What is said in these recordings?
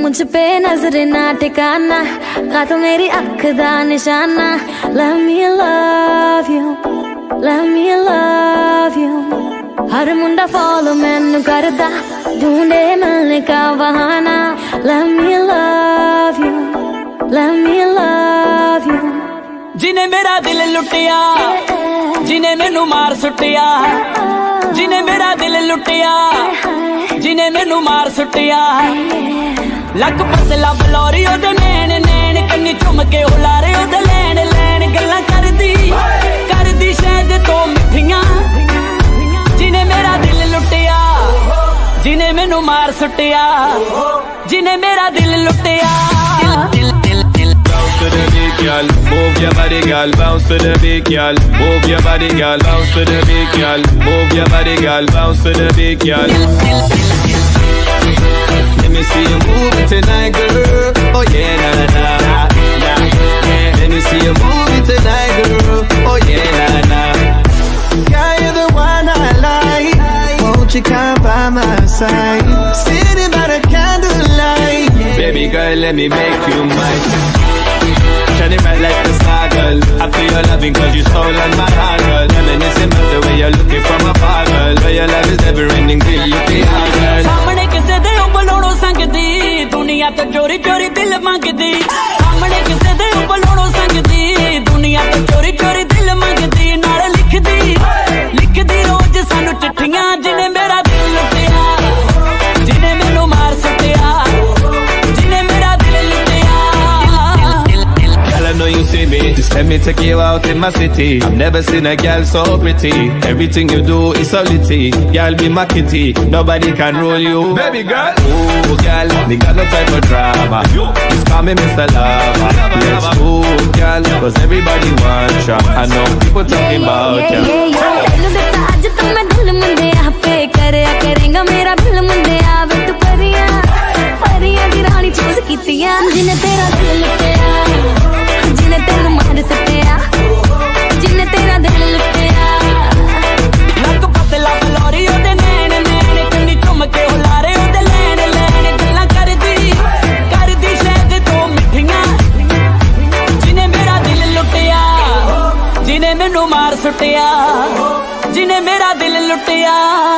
मुझ पे नजर ना ठिकाना, का तो मेरी अख दा निशाना। Let me love you, let me love you। हर मुंडा फॉलो मैनू करदा, ढूंढे मिलने का बहाना। Let me love you, let me love you। जिने मेरा दिल लुटिया, जिने मैनू मार सुटिया, जिने मेरा दिल लुटिया, जिने मैनू मार सुटिया। लक पतला बलौरी ओदे नैन नैन, कन्नी चुम के उलारे ओदे लैन लैन। गल्लां करदी शायद तो मिठियां, जिने मेरा दिल लुटिया, जिने मैनू मार सुटिया, जिने मेरा दिल लुटिया। Bounce to the beat, girl. Move your body, girl. Bounce to the beat, girl. Move your body, girl. Bounce to the beat, girl. Move your body, girl. Bounce to the beat, girl. Let me see you move it tonight, girl. Oh yeah, na na na na. Let me see you move it tonight, girl. Oh yeah, na na. Yeah, you're the one I like. Won't you come by my side? Sitting by the candlelight. Baby girl, let me make you mine. Shining bright like the star, girl. I feel your loving cause you stolen my heart, girl. Reminiscing about the way you're looking from afar, girl. Where your love is never ending till you feel hard, girl. सामने किसे दे उबलोड़ो संगदी, दुनिया तो चोरी चोरी दिल मांगदी। सामने किसे दे उबलोड़ो संगदी, दुनिया तो चोरी चोरी दिल मांगदी। नाल लिखदी रोज सानू चिट्ठियां, जिने मेरा दिल लुटिया, जिने मैनू मार सुटिया, जिने मेरा दिल लुटिया। I know you see me, just let me take you out in my city. I've never seen a girl so pretty. Everything you do is so litty. Girl be my kitty, nobody can rule you. Baby girl, ooh girl, me got no time for drama. Just call me Mr. Lover. Let's go girl, cause everybody wants ya. I know people talking about ya. तेनू दिता अज तो मैं दिल मुंडे पे करया करेगा मेरा दिल मुंडे वे तू परियां दी रानी चूज कीतियां। जिने तेरा दिल लुटिया, जिने तेनू मार सटिया, जिने तेरा दिल लुटिया। लक पतला बलौरी ओदे नैन नैन, कन्नी चुम के उलारे ओदे लैन लैन। गल्लां करदी शायद तो मिठियां, जिने मेरा दिल लुटिया, जिने मैनू मार सुटिया, जिने मेरा दिल लुटिया।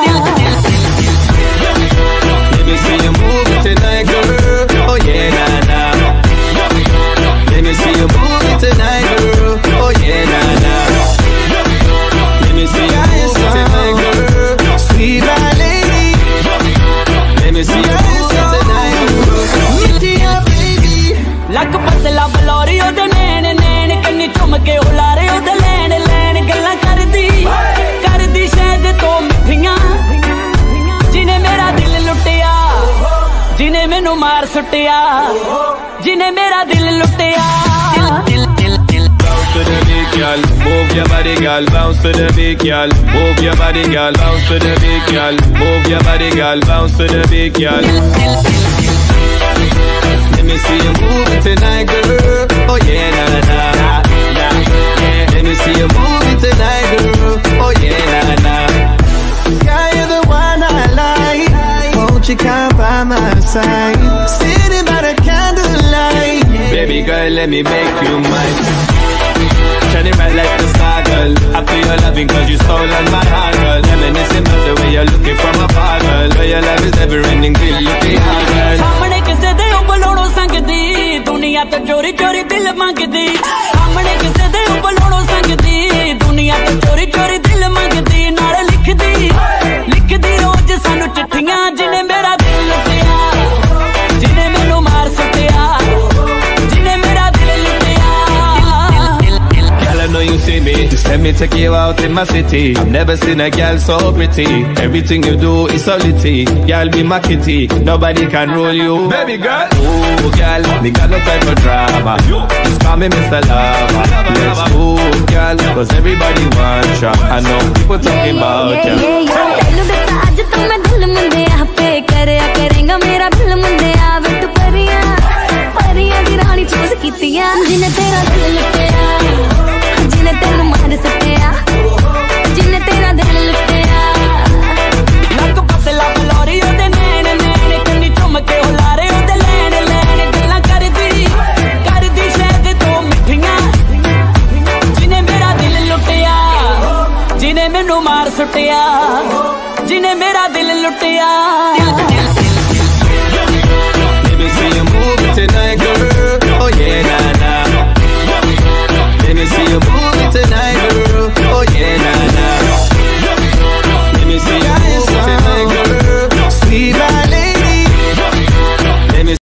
Let me see you move it tonight, girl. Oh yeah, na na. Let me see you move it tonight, girl. Oh yeah, na na. Let me see you move it tonight, girl. Sweet my lady. Let me see you move it tonight, girl. India, baby. लक पतला बलौरी ओदे नैन नैन, कन्नी चुम के उलारे ओदे लैन लैन। गल्लां करदी शायद तो मिठियां, जिने मेरा दिल लुटिया, जिने मैनू मार सुटिया, जिने मेरा दिल लुटिया। Bounce to the beat, girl. Move your body, girl. Bounce to the beat, girl. Move your body, girl. Bounce to the beat, girl. Move your body, girl. Bounce to the beat, girl. Let me see you move it tonight, girl. Oh yeah, na na na na. Yeah. Let me see you move it tonight, girl. Oh yeah, na na. Yeah, you're the one I like. Won't you come by my side? Sitting by the candlelight. Baby girl, let me make you mine. Shining bright like the star, girl. I feel your loving cause you stolen my heart, girl. Reminiscing about the way you're looking from afar, girl. Where your love is never ending till you feel hard, girl. सामने किसे दे उबलोड़ो संगदी, दुनिया तो चोरी चोरी दिल मांगदी। सामने किसे दे उबलोड़ो संगदी, दुनिया तो चोरी चोरी दिल मांगदी। नाल लिखदी रोज सानू चिट्ठियां, जिने मेरा दिल लुटिया, जिने मैनू मार सुटिया, जिने मेरा दिल लुटिया। Girl, I know you see me, just let me take you out in my city. I've never seen a girl so pretty. Everything you do is so litty. Girl be my kitty, nobody can rule you. Baby girl, ooh girl, me got no time for drama. Just call me Mr. Lover. Let's go girl, cause everybody wants ya. I know people talking about ya. तेनू दिता अज तो मैं दिल मुंडे पे करया करेगा मेरा दिल मुंडे वे तू परियां दी रानी चूज कीतियां। जिने तेरा दिल लुटिया, जिने तेनू मार सटिया, जिने तेरा दिल लुटिया। लक पतला बलौरी ओदे नैन नैन, कन्नी चुम के उलारे ओदे लैन जिन्हें मेरा दिल लुटिया Let me see you move it tonight, girl. Oh yeah, nah,